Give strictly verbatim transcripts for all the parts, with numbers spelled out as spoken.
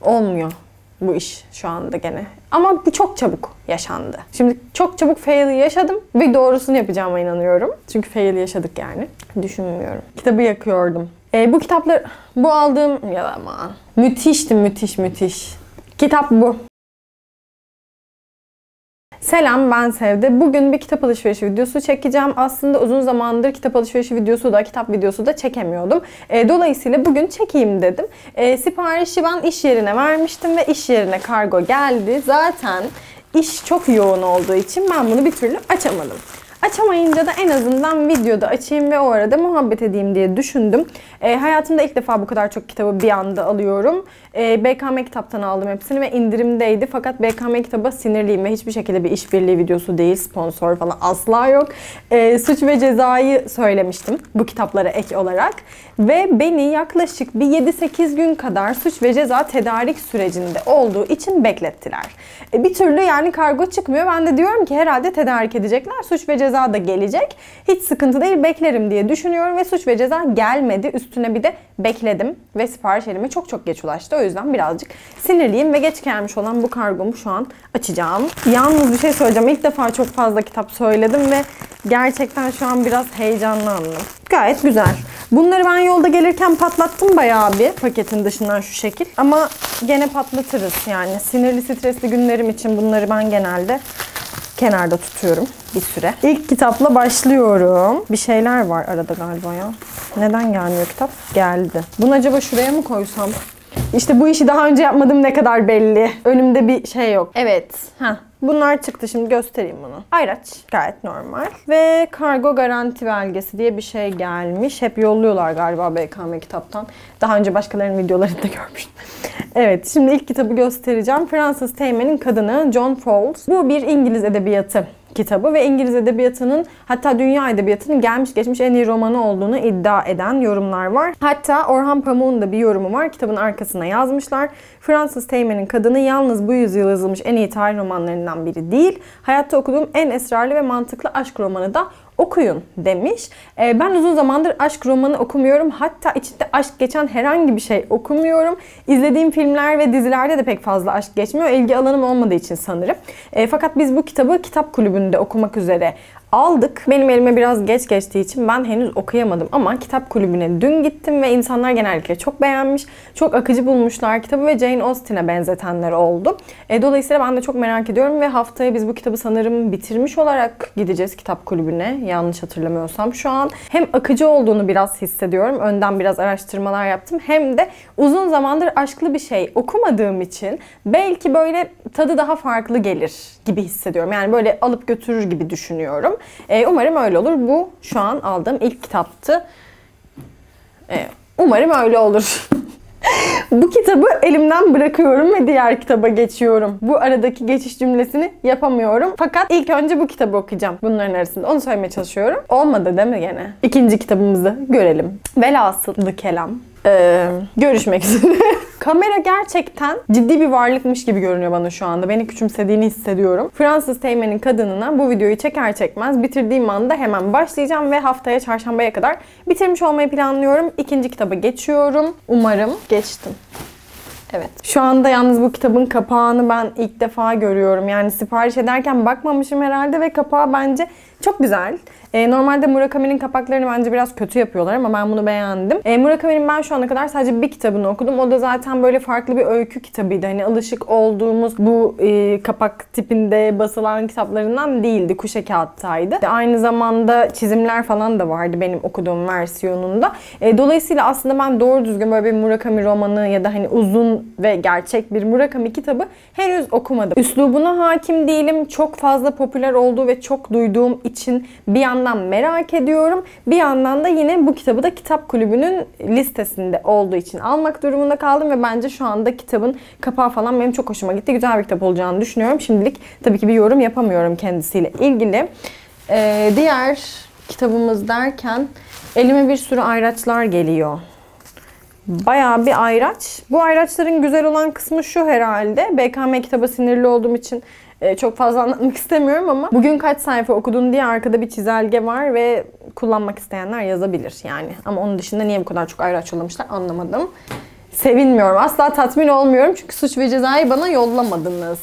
olmuyor bu iş şu anda gene. Ama bu çok çabuk yaşandı. Şimdi çok çabuk fail'i yaşadım ve doğrusunu yapacağıma inanıyorum. Çünkü fail'i yaşadık yani. Düşünmüyorum. Kitabı yakıyordum. E, bu kitaplar, bu aldığım, ya aman. Müthişti, müthiş, müthiş. Kitap bu. Selam, ben Sevde. Bugün bir kitap alışverişi videosu çekeceğim. Aslında uzun zamandır kitap alışverişi videosu da, kitap videosu da çekemiyordum. E, dolayısıyla bugün çekeyim dedim. E, siparişi ben iş yerine vermiştim ve iş yerine kargo geldi. Zaten iş çok yoğun olduğu için ben bunu bir türlü açamadım. Açamayınca da en azından videoda açayım ve o arada muhabbet edeyim diye düşündüm. E, hayatımda ilk defa bu kadar çok kitabı bir anda alıyorum. E, B K M Kitap'tan aldım hepsini ve indirimdeydi. Fakat B K M Kitap'a sinirliyim ve hiçbir şekilde bir işbirliği videosu değil, sponsor falan asla yok. E, Suç ve Ceza'yı söylemiştim bu kitaplara ek olarak. Ve beni yaklaşık bir yedi sekiz gün kadar Suç ve Ceza tedarik sürecinde olduğu için beklettiler. E, bir türlü yani kargo çıkmıyor. Ben de diyorum ki herhalde tedarik edecekler. Suç ve Ceza da gelecek. Hiç sıkıntı değil, beklerim diye düşünüyorum ve Suç ve Ceza gelmedi. Üstüne bir de bekledim ve sipariş elime çok çok geç ulaştı. O yüzden birazcık sinirliyim ve geç gelmiş olan bu kargomu şu an açacağım. Yalnız bir şey söyleyeceğim. İlk defa çok fazla kitap söyledim ve gerçekten şu an biraz heyecanlandım. Gayet güzel. Bunları ben yolda gelirken patlattım bayağı bir paketin dışından şu şekil. Ama gene patlatırız yani. Sinirli, stresli günlerim için bunları ben genelde kenarda tutuyorum bir süre. İlk kitapla başlıyorum. Bir şeyler var arada galiba ya. Neden gelmiyor kitap? Geldi. Bunu acaba şuraya mı koysam? İşte bu işi daha önce yapmadığım ne kadar belli. Önümde bir şey yok. Evet. Heh. Bunlar çıktı. Şimdi göstereyim bunu. Ayraç. Gayet normal. Ve kargo garanti belgesi diye bir şey gelmiş. Hep yolluyorlar galiba B K M Kitap'tan. Daha önce başkalarının videolarında görmüştüm. Evet. Şimdi ilk kitabı göstereceğim. Frances Teğmen'in Kadını, John Fowles. Bu bir İngiliz edebiyatı kitabı ve İngiliz edebiyatının, hatta dünya edebiyatının gelmiş geçmiş en iyi romanı olduğunu iddia eden yorumlar var. Hatta Orhan Pamuk'un da bir yorumu var. Kitabın arkasına yazmışlar. Frances Teğmen'in Kadını yalnız bu yüzyıl yazılmış en iyi tarih romanlarından biri değil. Hayatta okuduğum en esrarlı ve mantıklı aşk romanı da okuyun demiş. Ee, ben uzun zamandır aşk romanı okumuyorum. Hatta içinde aşk geçen herhangi bir şey okumuyorum. İzlediğim filmler ve dizilerde de pek fazla aşk geçmiyor. İlgi alanım olmadığı için sanırım. E, fakat biz bu kitabı kitap kulübünde okumak üzere aldık. Benim elime biraz geç geçtiği için ben henüz okuyamadım ama kitap kulübüne dün gittim ve insanlar genellikle çok beğenmiş. Çok akıcı bulmuşlar kitabı ve Jane Austen'e benzetenler oldu. E, dolayısıyla ben de çok merak ediyorum ve haftaya biz bu kitabı sanırım bitirmiş olarak gideceğiz kitap kulübüne. Yanlış hatırlamıyorsam şu an. Hem akıcı olduğunu biraz hissediyorum. Önden biraz araştırmalar yaptım. Hem de uzun zamandır aşklı bir şey okumadığım için belki böyle tadı daha farklı gelir gibi hissediyorum. Yani böyle alıp götürür gibi düşünüyorum. Ee, umarım öyle olur. Bu şu an aldığım ilk kitaptı. Ee, umarım öyle olur. Bu kitabı elimden bırakıyorum ve diğer kitaba geçiyorum. Bu aradaki geçiş cümlesini yapamıyorum. Fakat ilk önce bu kitabı okuyacağım bunların arasında. Onu söylemeye çalışıyorum. Olmadı değil mi gene? İkinci kitabımızı görelim. Velhasılı kelam. Ee, görüşmek üzere. Kamera gerçekten ciddi bir varlıkmış gibi görünüyor bana şu anda. Beni küçümsediğini hissediyorum. Frances Teğmen'in Kadını'na bu videoyu çeker çekmez bitirdiğim anda hemen başlayacağım ve haftaya çarşambaya kadar bitirmiş olmayı planlıyorum. İkinci kitaba geçiyorum. Umarım geçtim. Evet. Şu anda yalnız bu kitabın kapağını ben ilk defa görüyorum. Yani sipariş ederken bakmamışım herhalde ve kapağı bence çok güzel. E, normalde Murakami'nin kapaklarını bence biraz kötü yapıyorlar ama ben bunu beğendim. E, Murakami'nin ben şu ana kadar sadece bir kitabını okudum. O da zaten böyle farklı bir öykü kitabıydı. Hani alışık olduğumuz bu e, kapak tipinde basılan kitaplarından değildi. Kuşe kağıttaydı. E, aynı zamanda çizimler falan da vardı benim okuduğum versiyonunda. E, dolayısıyla aslında ben doğru düzgün böyle bir Murakami romanı ya da hani uzun ve gerçek bir Murakami kitabı henüz okumadım. Üslubuna hakim değilim. Çok fazla popüler olduğu ve çok duyduğum için bir yandan merak ediyorum. Bir yandan da yine bu kitabı da kitap kulübünün listesinde olduğu için almak durumunda kaldım ve bence şu anda kitabın kapağı falan benim çok hoşuma gitti. Güzel bir kitap olacağını düşünüyorum. Şimdilik tabii ki bir yorum yapamıyorum kendisiyle ilgili. Ee, diğer kitabımız derken elime bir sürü ayraçlar geliyor. Bayağı bir ayraç. Bu ayraçların güzel olan kısmı şu herhalde. B K M kitaba sinirli olduğum için çok fazla anlatmak istemiyorum ama bugün kaç sayfa okudun diye arkada bir çizelge var ve kullanmak isteyenler yazabilir yani. Ama onun dışında niye bu kadar çok ayraç yollamışlar anlamadım. sevinmiyorum. Asla tatmin olmuyorum çünkü Suç ve Ceza'yı bana yollamadınız.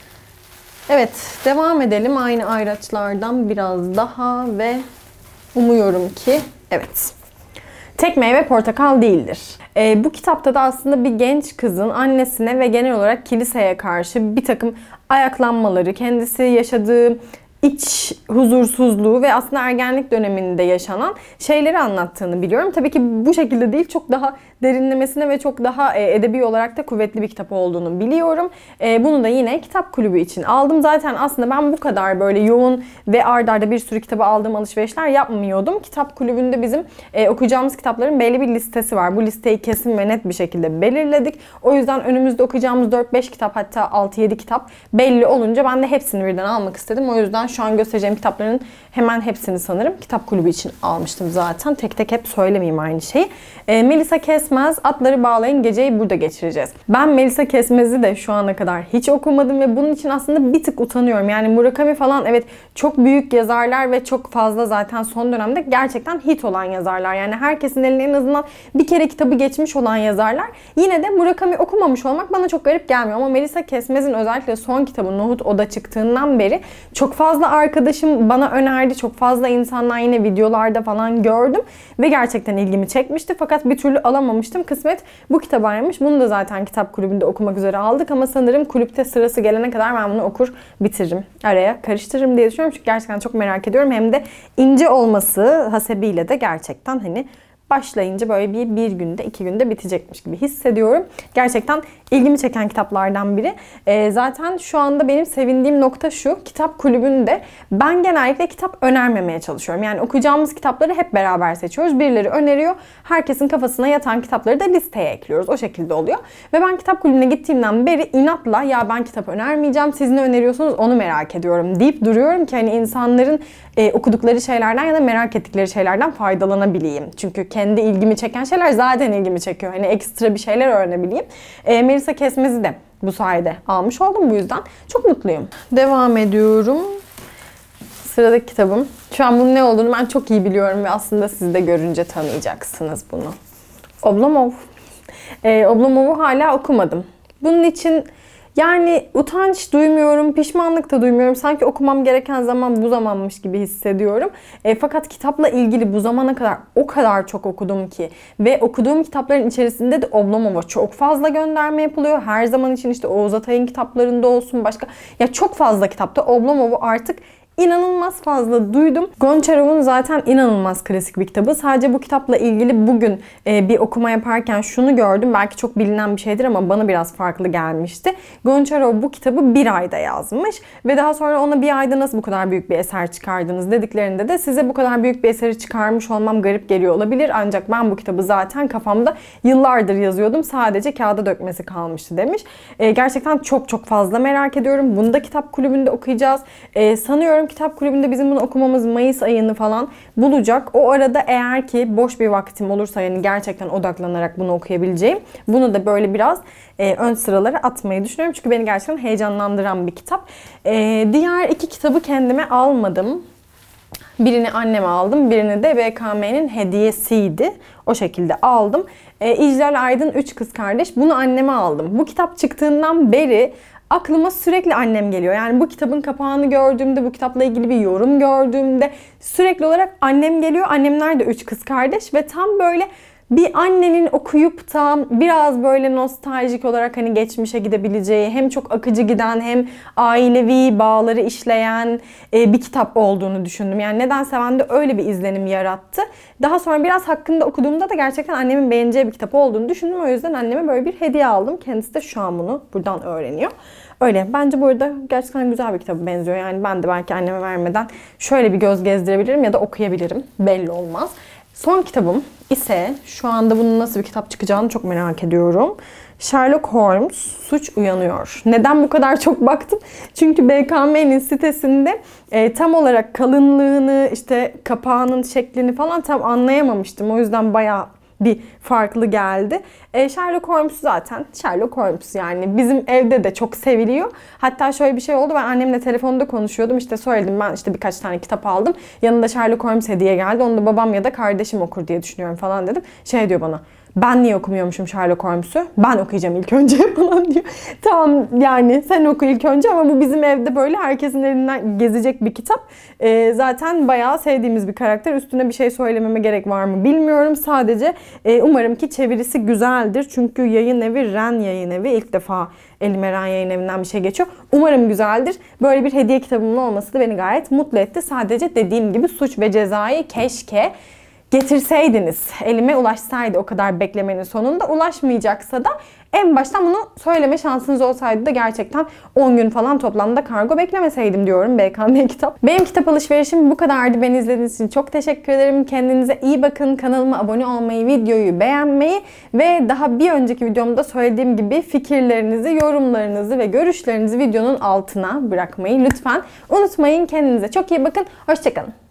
Evet, devam edelim aynı ayraçlardan biraz daha ve umuyorum ki evet. Tek meyve portakal değildir. E, bu kitapta da aslında bir genç kızın annesine ve genel olarak kiliseye karşı bir takım ayaklanmaları, kendisi yaşadığı iç huzursuzluğu ve aslında ergenlik döneminde yaşanan şeyleri anlattığını biliyorum. Tabii ki bu şekilde değil, çok daha derinlemesine ve çok daha edebi olarak da kuvvetli bir kitap olduğunu biliyorum. Bunu da yine kitap kulübü için aldım. Zaten aslında ben bu kadar böyle yoğun ve ard arda bir sürü kitabı aldığım alışverişler yapmıyordum. Kitap kulübünde bizim okuyacağımız kitapların belli bir listesi var. Bu listeyi kesin ve net bir şekilde belirledik. O yüzden önümüzde okuyacağımız dört beş kitap, hatta altı yedi kitap belli olunca ben de hepsini birden almak istedim. O yüzden şu an göstereceğim kitapların hemen hepsini sanırım kitap kulübü için almıştım zaten. Tek tek hep söylemeyeyim aynı şeyi. E, Melisa Kesmez, Atları Bağlayın Geceyi Burada Geçireceğiz. Ben Melisa Kesmez'i de şu ana kadar hiç okumadım ve bunun için aslında bir tık utanıyorum. Yani Murakami falan evet çok büyük yazarlar ve çok fazla zaten son dönemde gerçekten hit olan yazarlar. Yani herkesin eline en azından bir kere kitabı geçmiş olan yazarlar. Yine de Murakami okumamış olmak bana çok garip gelmiyor. Ama Melisa Kesmez'in özellikle son kitabı Nohut Oda çıktığından beri çok fazla arkadaşım bana önerdi. Çok fazla insanlar yine videolarda falan gördüm ve gerçekten ilgimi çekmişti. Fakat bir türlü alamamıştım. Kısmet bu kitabıymış. Bunu da zaten kitap kulübünde okumak üzere aldık ama sanırım kulüpte sırası gelene kadar ben bunu okur bitiririm. Araya karıştırırım diye düşünüyorum. Çünkü gerçekten çok merak ediyorum. Hem de ince olması hasebiyle de gerçekten hani başlayınca böyle bir, bir günde, iki günde bitecekmiş gibi hissediyorum. Gerçekten ilgimi çeken kitaplardan biri. E, zaten şu anda benim sevindiğim nokta şu. Kitap kulübünde ben genellikle kitap önermemeye çalışıyorum. Yani okuyacağımız kitapları hep beraber seçiyoruz. Birileri öneriyor. Herkesin kafasına yatan kitapları da listeye ekliyoruz. O şekilde oluyor. Ve ben kitap kulübüne gittiğimden beri inatla ya ben kitap önermeyeceğim, siz ne öneriyorsunuz onu merak ediyorum deyip duruyorum ki hani insanların e, okudukları şeylerden ya da merak ettikleri şeylerden faydalanabileyim. Çünkü kendi ilgimi çeken şeyler zaten ilgimi çekiyor. Hani ekstra bir şeyler öğrenebileyim. E, Melisa Kesmez'i de bu sayede almış oldum. Bu yüzden çok mutluyum. Devam ediyorum. Sıradaki kitabım. Şu an bunun ne olduğunu ben çok iyi biliyorum ve aslında siz de görünce tanıyacaksınız bunu. Oblomov. E, Oblomov'u hala okumadım. Bunun için yani utanç duymuyorum, pişmanlık da duymuyorum. Sanki okumam gereken zaman bu zamanmış gibi hissediyorum. E, fakat kitapla ilgili bu zamana kadar o kadar çok okudum ki. Ve okuduğum kitapların içerisinde de Oblomov'a çok fazla gönderme yapılıyor. Her zaman için işte Oğuz Atay'ın kitaplarında olsun başka. Ya çok fazla kitapta Oblomov'u artık İnanılmaz fazla duydum. Gonçarov'un zaten inanılmaz klasik bir kitabı. Sadece bu kitapla ilgili bugün e, bir okuma yaparken şunu gördüm. Belki çok bilinen bir şeydir ama bana biraz farklı gelmişti. Gonçarov bu kitabı bir ayda yazmış. Ve daha sonra ona bir ayda nasıl bu kadar büyük bir eser çıkardınız dediklerinde de size bu kadar büyük bir eseri çıkarmış olmam garip geliyor olabilir. Ancak ben bu kitabı zaten kafamda yıllardır yazıyordum. Sadece kağıda dökmesi kalmıştı demiş. E, gerçekten çok çok fazla merak ediyorum. Bunu da kitap kulübünde okuyacağız. E, sanıyorum kitap kulübünde bizim bunu okumamız Mayıs ayını falan bulacak. O arada eğer ki boş bir vaktim olursa yani gerçekten odaklanarak bunu okuyabileceğim. Bunu da böyle biraz e, ön sıralara atmayı düşünüyorum. Çünkü beni gerçekten heyecanlandıran bir kitap. E, diğer iki kitabı kendime almadım. Birini anneme aldım. Birini de B K M'nin hediyesiydi. O şekilde aldım. E, İclal Aydın Üç Kız Kardeş. Bunu anneme aldım. Bu kitap çıktığından beri aklıma sürekli annem geliyor. Yani bu kitabın kapağını gördüğümde, bu kitapla ilgili bir yorum gördüğümde sürekli olarak annem geliyor. Annemler de üç kız kardeş ve tam böyle bir annenin okuyup da biraz böyle nostaljik olarak hani geçmişe gidebileceği, hem çok akıcı giden hem ailevi bağları işleyen bir kitap olduğunu düşündüm. Yani nedense bende öyle bir izlenim yarattı. Daha sonra biraz hakkında okuduğumda da gerçekten annemin beğeneceği bir kitap olduğunu düşündüm. O yüzden anneme böyle bir hediye aldım. Kendisi de şu an bunu buradan öğreniyor. Öyle. Bence bu arada gerçekten güzel bir kitaba benziyor. Yani ben de belki anneme vermeden şöyle bir göz gezdirebilirim ya da okuyabilirim. Belli olmaz. Son kitabım ise şu anda bunun nasıl bir kitap çıkacağını çok merak ediyorum. Sherlock Holmes Suç Uyanıyor. Neden bu kadar çok baktım? Çünkü B K M'nin sitesinde e, tam olarak kalınlığını, işte kapağının şeklini falan tam anlayamamıştım. O yüzden bayağı bir farklı geldi. E, Sherlock Holmes zaten Sherlock Holmes yani bizim evde de çok seviliyor. Hatta şöyle bir şey oldu. Ben annemle telefonda konuşuyordum. İşte söyledim ben işte birkaç tane kitap aldım. Yanında Sherlock Holmes hediye geldi. Onu da babam ya da kardeşim okur diye düşünüyorum falan dedim. Şey diyor bana. Ben niye okumuyormuşum Sherlock Holmes'u? Ben okuyacağım ilk önce falan diyor. Tamam yani sen oku ilk önce ama bu bizim evde böyle herkesin elinden gezecek bir kitap. Ee, zaten bayağı sevdiğimiz bir karakter. Üstüne bir şey söylememe gerek var mı bilmiyorum. Sadece e, umarım ki çevirisi güzeldir. Çünkü yayın evi Ren Yayın Evi. İlk defa elime Ren Yayın Evi'nden bir şey geçiyor. Umarım güzeldir. Böyle bir hediye kitabımın olması da beni gayet mutlu etti. Sadece dediğim gibi Suç ve Ceza'yı keşke getirseydiniz. Elime ulaşsaydı o kadar beklemenin sonunda. Ulaşmayacaksa da en baştan bunu söyleme şansınız olsaydı da gerçekten on gün falan toplamda kargo beklemeseydim diyorum B K M kitap. Benim kitap alışverişim bu kadardı. Beni izlediğiniz için çok teşekkür ederim. Kendinize iyi bakın. Kanalıma abone olmayı, videoyu beğenmeyi ve daha bir önceki videomda söylediğim gibi fikirlerinizi, yorumlarınızı ve görüşlerinizi videonun altına bırakmayı lütfen unutmayın. Kendinize çok iyi bakın. Hoşça kalın.